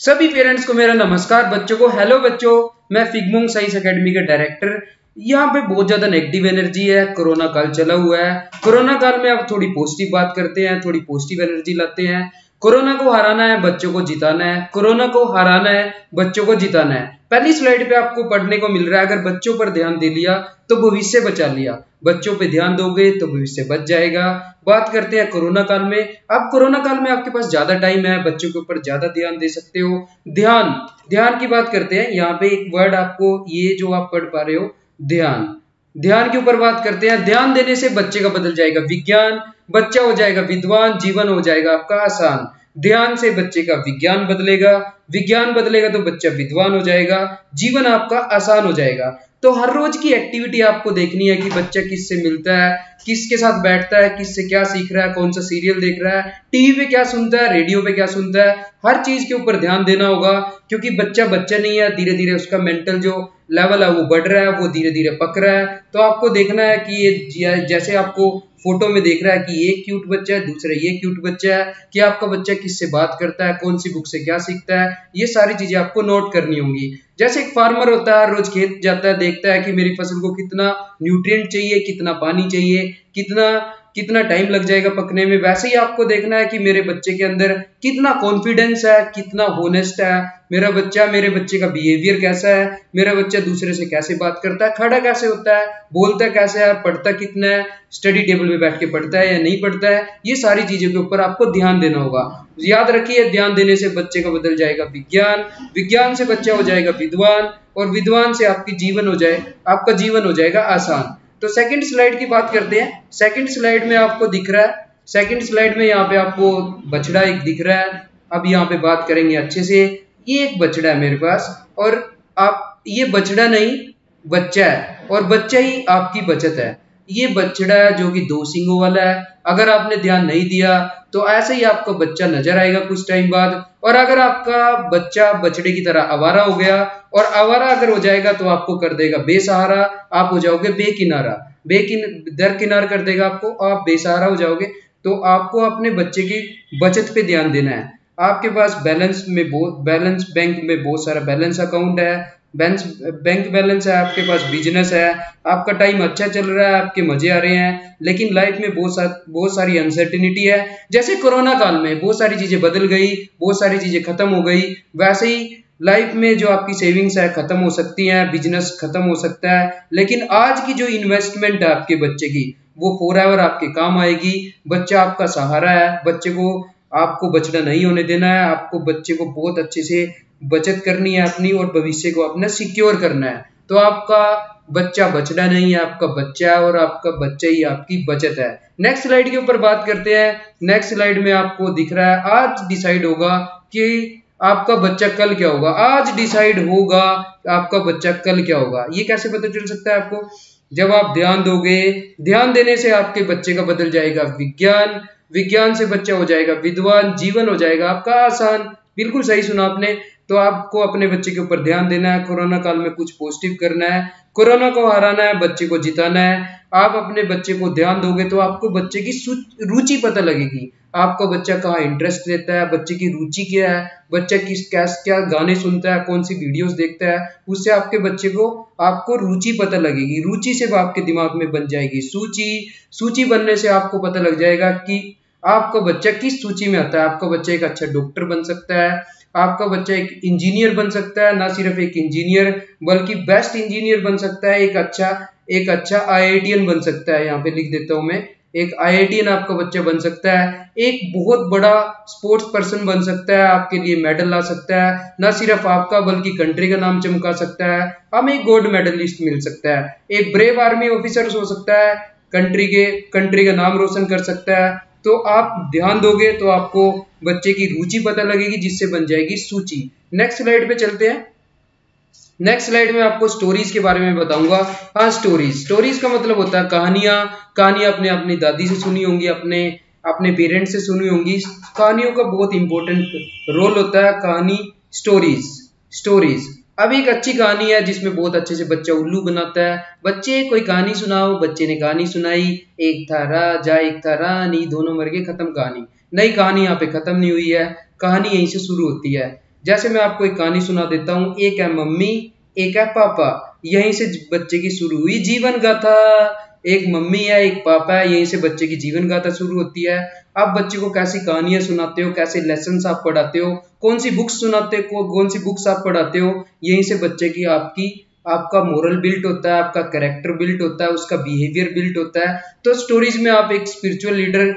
सभी पेरेंट्स को मेरा नमस्कार। बच्चों को हेलो बच्चों, मैं फिगमोंग साइंस एकेडमी के डायरेक्टर। यहाँ पे बहुत ज्यादा नेगेटिव एनर्जी है, कोरोना काल चला हुआ है। कोरोना काल में अब थोड़ी पॉजिटिव बात करते हैं, थोड़ी पॉजिटिव एनर्जी लाते हैं। कोरोना को हराना है, बच्चों को जिताना है। कोरोना को हराना है, बच्चों को जिताना है। पहली स्लाइड पे आपको पढ़ने को मिल रहा है, अगर बच्चों पर ध्यान दे लिया तो भविष्य बचा लिया। बच्चों पे ध्यान दोगे तो भविष्य बच जाएगा। बात करते हैं कोरोना काल में। अब कोरोना काल में आपके पास ज्यादा टाइम है, बच्चों के ऊपर ज्यादा ध्यान दे सकते हो। ध्यान ध्यान की बात करते हैं। यहाँ पे एक वर्ड आपको, ये जो आप पढ़ पा रहे हो, ध्यान। ध्यान के ऊपर बात करते हैं। ध्यान देने से बच्चे का बदल जाएगा विज्ञान, बच्चा हो जाएगा विद्वान, जीवन हो जाएगा आपका आसान। ध्यान से बच्चे का विज्ञान बदलेगा, विज्ञान बदलेगा तो बच्चा विद्वान हो जाएगा, जीवन आपका आसान हो जाएगा। तो हर रोज की एक्टिविटी आपको देखनी है कि बच्चा किससे मिलता है, किसके साथ बैठता है, किससे क्या सीख रहा है, कौन सा सीरियल देख रहा है, टीवी पे क्या सुनता है, रेडियो पे क्या सुनता है। हर चीज के ऊपर ध्यान देना होगा, क्योंकि बच्चा बच्चा नहीं है, धीरे धीरे उसका मेंटल जो लेवल है वो बढ़ रहा है, वो धीरे धीरे पक रहा है। तो आपको देखना है कि ये जैसे आपको फोटो में देख रहा है कि ये क्यूट बच्चा है, दूसरा ये क्यूट बच्चा है, कि आपका बच्चा किससे बात करता है, कौन सी बुक से क्या सीखता है, ये सारी चीजें आपको नोट करनी होंगी। जैसे एक फार्मर होता है, रोज खेत जाता है, देखता है कि मेरी फसल को कितना न्यूट्रिएंट चाहिए, कितना पानी चाहिए, कितना कितना टाइम लग जाएगा पकने में। वैसे ही आपको देखना है कि मेरे बच्चे के अंदर कितना कॉन्फिडेंस है, कितना होनेस्ट है मेरे बच्चे का बिहेवियर कैसा है, मेरा बच्चा दूसरे से कैसे बात करता है, खड़ा कैसे होता है, बोलता कैसे है, पढ़ता कितना है, स्टडी टेबल पे बैठ के पढ़ता है या नहीं पढ़ता है। ये सारी चीजों के ऊपर आपको ध्यान देना होगा। याद रखिए, ध्यान देने से बच्चे का बदल जाएगा विज्ञान, विज्ञान से बच्चा हो जाएगा विद्वान, और विद्वान से आपका जीवन हो जाएगा आसान। तो सेकंड स्लाइड की बात करते हैं। सेकंड स्लाइड में आपको दिख रहा है, सेकंड स्लाइड में यहाँ पे आपको बछड़ा एक दिख रहा है। अब यहाँ पे बात करेंगे अच्छे से। ये एक बछड़ा है मेरे पास, और आप, ये बछड़ा नहीं बच्चा है, और बच्चा ही आपकी बचत है। ये बछड़ा है जो कि 2 सींगों वाला है। अगर आपने ध्यान नहीं दिया तो ऐसे ही आपका बच्चा नजर आएगा कुछ टाइम बाद। और अगर आपका बच्चा बछड़े की तरह आवारा हो गया, और आवारा अगर हो जाएगा तो आपको कर देगा बेसहारा, आप हो जाओगे बेकिनारा, दरकिनार कर देगा आपको, आप बेसहारा हो जाओगे। तो आपको अपने बच्चे की बचत पे ध्यान देना है। आपके पास बैलेंस बैंक में बहुत सारा बैलेंस अकाउंट है, बैंक बैलेंस है, आपके पास बिजनेस है, आपका टाइम अच्छा चल रहा है, आपके मजे आ रहे हैं, लेकिन लाइफ में बहुत सारी अनसर्टिनिटी है। जैसे कोरोना काल में बहुत सारी चीजें बदल गई, बहुत सारी चीजें खत्म हो गई, वैसे ही लाइफ में जो आपकी सेविंग्स है खत्म हो सकती है, बिजनेस खत्म हो सकता है, लेकिन आज की जो इन्वेस्टमेंट है आपके बच्चे की, वो फॉरएवर आपके काम आएगी। बच्चा आपका सहारा है, बच्चे को आपको बचना नहीं होने देना है। आपको बच्चे को बहुत अच्छे से बचत करनी है अपनी, और भविष्य को अपना सिक्योर करना है। तो आपका बच्चा बचना नहीं है, आपका बच्चा है, और आपका बच्चा ही आपकी बचत है। नेक्स्ट स्लाइड के ऊपर बात करते हैं। नेक्स्ट स्लाइड में आपको दिख रहा है, आज डिसाइड होगा कि आपका बच्चा कल क्या होगा। आज डिसाइड होगा आपका बच्चा कल क्या होगा। ये कैसे पता चल सकता है आपको? जब आप ध्यान दोगे, ध्यान देने से आपके बच्चे का बदल जाएगा विज्ञान, विज्ञान से बच्चा हो जाएगा विद्वान, जीवन हो जाएगा आपका आसान। बिल्कुल सही सुना आपने। तो आपको अपने बच्चे के ऊपर ध्यान देना है, कोरोना काल में कुछ पॉजिटिव करना है, कोरोना को हराना है, बच्चे को जिताना है। आप अपने बच्चे को ध्यान दोगे तो आपको बच्चे की रुचि पता लगेगी, आपका बच्चा कहाँ इंटरेस्ट लेता है, बच्चे की रुचि क्या है, बच्चा क्या गाने सुनता है, कौन सी वीडियोस देखता है। उससे आपके बच्चे को, आपको रुचि पता लगेगी। रुचि से आपके दिमाग में बन जाएगी सूची, सूची बनने से आपको पता लग जाएगा कि आपका बच्चा किस सूची में आता है। आपका बच्चा एक अच्छा डॉक्टर बन सकता है, आपका बच्चा एक इंजीनियर बन सकता है, ना सिर्फ एक इंजीनियर बल्कि बेस्ट इंजीनियर बन सकता है, एक अच्छा आईआईटीएन बन सकता है। यहाँ पे लिख देता हूं मैं, एक आईआईटीएन आपका बच्चा बन सकता है, एक बहुत बड़ा स्पोर्ट्स पर्सन बन सकता है, आपके लिए मेडल ला सकता है, ना सिर्फ आपका बल्कि कंट्री का नाम चमका सकता है, हमें एक गोल्ड मेडलिस्ट मिल सकता है, एक ब्रेव आर्मी ऑफिसर हो सकता है, कंट्री का नाम रोशन कर सकता है। तो आप ध्यान दोगे तो आपको बच्चे की रुचि पता लगेगी, जिससे बन जाएगी सूची। नेक्स्ट स्लाइड पे चलते हैं। नेक्स्ट स्लाइड में आपको स्टोरीज के बारे में बताऊंगा। हाँ, स्टोरीज का मतलब होता है कहानियां। कहानियां आपने अपनी दादी से सुनी होंगी, अपने पेरेंट्स से सुनी होंगी। कहानियों का बहुत इंपॉर्टेंट रोल होता है, कहानी, स्टोरीज। अब एक अच्छी कहानी है जिसमें बहुत अच्छे से बच्चा उल्लू बनाता है। बच्चे कोई कहानी सुनाओ, बच्चे ने कहानी सुनाई, एक था राजा एक था रानी, दोनों मर गए, खत्म कहानी। नई कहानी यहाँ पे खत्म नहीं हुई है, कहानी यहीं से शुरू होती है। जैसे मैं आपको एक कहानी सुना देता हूँ। एक है मम्मी, एक है पापा, यहीं से बच्चे की शुरू हुई जीवन गाथा। एक मम्मी है, एक पापा है, यहीं से बच्चे की जीवन गाथा शुरू होती है। आप बच्चे को कैसी कहानियां सुनाते हो, कैसे लेसन आप पढ़ाते हो, कौन सी बुक्स सुनाते हो, कौन सी बुक्स आप पढ़ाते हो, यहीं से बच्चे की आपका मोरल बिल्ट होता है, आपका कैरेक्टर बिल्ट होता है, उसका बिहेवियर बिल्ट होता है। तो स्टोरीज में आप एक स्पिरिचुअल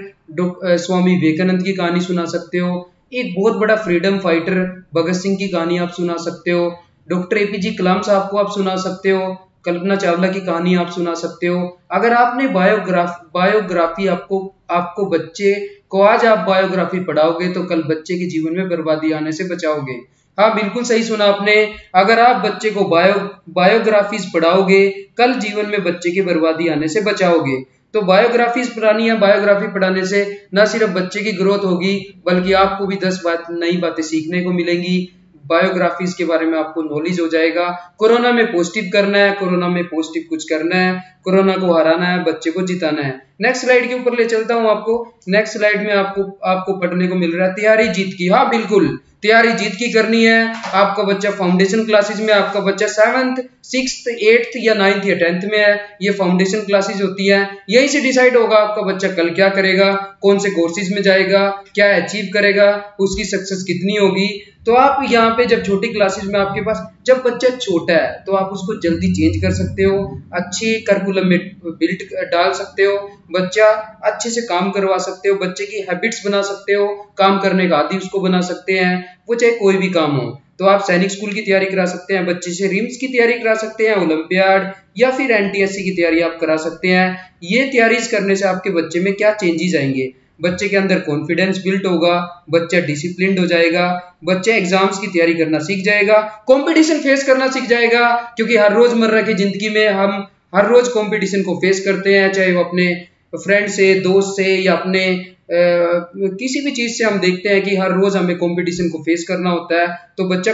लीडर स्वामी विवेकानंद की कहानी सुना सकते हो, एक बहुत बड़ा फ्रीडम फाइटर भगत सिंह की कहानी आप सुना सकते हो, डॉक्टर एपीजे कलाम साहब को आप सुना सकते हो, कल्पना चावला की कहानी आप सुना सकते हो। अगर आपने बायोग्राफी आपको बच्चे को आज आप बायोग्राफी पढ़ाओगे तो कल बच्चे के जीवन में बर्बादी आने से बचाओगे। हाँ, बिल्कुल सही सुना आपने। अगर आप बच्चे को बायोग्राफीज पढ़ाओगे कल जीवन में बच्चे की बर्बादी आने से बचाओगे। तो बायोग्राफीज पढ़ानी है, बायोग्राफी पढ़ाने से न सिर्फ बच्चे की ग्रोथ होगी बल्कि आपको भी 10 नई बातें सीखने को मिलेंगी। बायोग्राफीज के बारे में आपको नॉलेज हो जाएगा। कोरोना में पॉजिटिव करना है, कोरोना में पॉजिटिव कुछ करना है, कोरोना को हराना है, बच्चे को जिताना है। नेक्स्ट स्लाइड के ऊपर ले चलता हूं आपको। नेक्स्ट स्लाइड में आपको पढ़ने को मिल रहा है तैयारी जीत की। हाँ बिल्कुल, तैयारी जीत की करनी है। आपका बच्चा फाउंडेशन क्लासेज में, आपका बच्चा 7th 6th 8th या 9th या 10th में है, ये फाउंडेशन क्लासेज होती है। यहीं से डिसाइड होगा आपका बच्चा कल क्या करेगा, कौन से कोर्सेज में जाएगा, क्या अचीव करेगा, उसकी सक्सेस कितनी होगी। तो आप यहाँ पे जब छोटी क्लासेज में आपके पास जब बच्चा छोटा है तो आप उसको जल्दी चेंज कर सकते हो, अच्छी करिकुलम में बिल्ट डाल सकते हो, बच्चा अच्छे से काम करवा सकते हो, बच्चे की हैबिट्स बना सकते हो, काम करने का आदी उसको बना सकते हैं, वो चाहे कोई भी काम हो। तो आप सैनिक स्कूल की तैयारी करा सकते हैं, बच्चे से रिम्स की तैयारी करा सकते हैं, ओलंपियाड या फिर एनटीएससी की तैयारी आप करा सकते हैं। ये तैयारीज करने से आपके बच्चे में क्या चेंजेस आएंगे, बच्चे के अंदर कॉन्फिडेंस बिल्ट होगा, बच्चा डिसिप्लिन्ड हो जाएगा, बच्चा एग्जाम्स की तैयारी करना सीख जाएगा, कंपटीशन फेस करना सीख जाएगा। क्योंकि हर रोजमर्रा की जिंदगी में हम हर रोज कंपटीशन को फेस करते हैं, चाहे वो अपने फ्रेंड से, दोस्त से या अपने किसी भी चीज से हम देखते हैं कि हर रोज हमें कंपटीशन को फेस करना होता है। तो बच्चा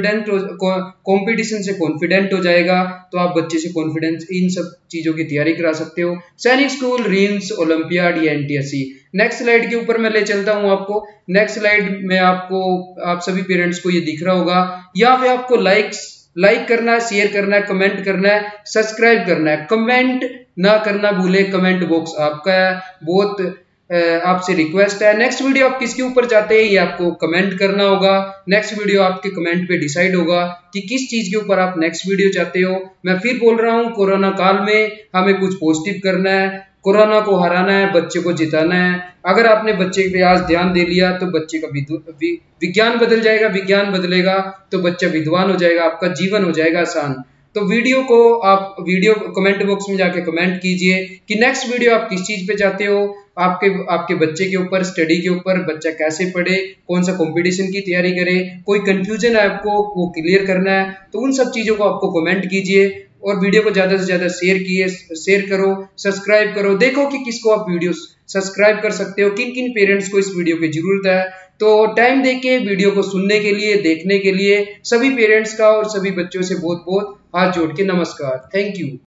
कंपटीशन से कॉन्फिडेंट हो जाएगा, तो आप बच्चे से कॉन्फिडेंस इन सब चीजों की तैयारी करा सकते हो, सैनिक स्कूल, रिम्स, ओलंपियाड या एनटीएससी। नेक्स्ट स्लाइड के ऊपर मैं ले चलता हूं आपको। नेक्स्ट स्लाइड में आप सभी पेरेंट्स को ये दिख रहा होगा, यहाँ पे आपको लाइक करना है, शेयर करना है, कमेंट करना है, सब्सक्राइब करना है। कमेंट ना करना भूले, कमेंट बॉक्स आपका है, बहुत आपसे रिक्वेस्ट है। नेक्स्ट वीडियो आप किसके ऊपर चाहते हैं ये आपको कमेंट करना होगा। नेक्स्ट वीडियो आपके कमेंट पे डिसाइड होगा कि किस चीज के ऊपर आप नेक्स्ट वीडियो चाहते हो। मैं फिर बोल रहा हूँ, कोरोना काल में हमें कुछ पॉजिटिव करना है, कोरोना को हराना है, बच्चे को जिताना है। अगर आपने बच्चे पे आज ध्यान दे लिया तो बच्चे का विज्ञान बदल जाएगा, विज्ञान बदलेगा तो बच्चा विद्वान हो जाएगा, आपका जीवन हो जाएगा आसान। तो वीडियो कमेंट बॉक्स में जाके कमेंट कीजिए कि नेक्स्ट वीडियो आप किस चीज पे चाहते हो, आपके बच्चे के ऊपर, स्टडी के ऊपर, बच्चा कैसे पढ़े, कौन सा कंपटीशन की तैयारी करे, कोई कंफ्यूजन है आपको वो क्लियर करना है, तो उन सब चीजों को आपको कमेंट कीजिए और वीडियो को ज्यादा से ज्यादा शेयर करो, सब्सक्राइब करो। देखो कि किसको आप वीडियो सब्सक्राइब कर सकते हो, किन किन पेरेंट्स को इस वीडियो की जरूरत है। तो टाइम देके वीडियो को सुनने के लिए, देखने के लिए सभी पेरेंट्स का और सभी बच्चों से बहुत बहुत हाथ जोड़ के नमस्कार। Thank you.